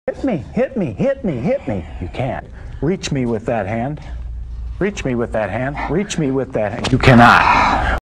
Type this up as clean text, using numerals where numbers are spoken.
Hit me, hit me, hit me, hit me. You can't. Reach me with that hand. Reach me with that hand. Reach me with that hand. You cannot.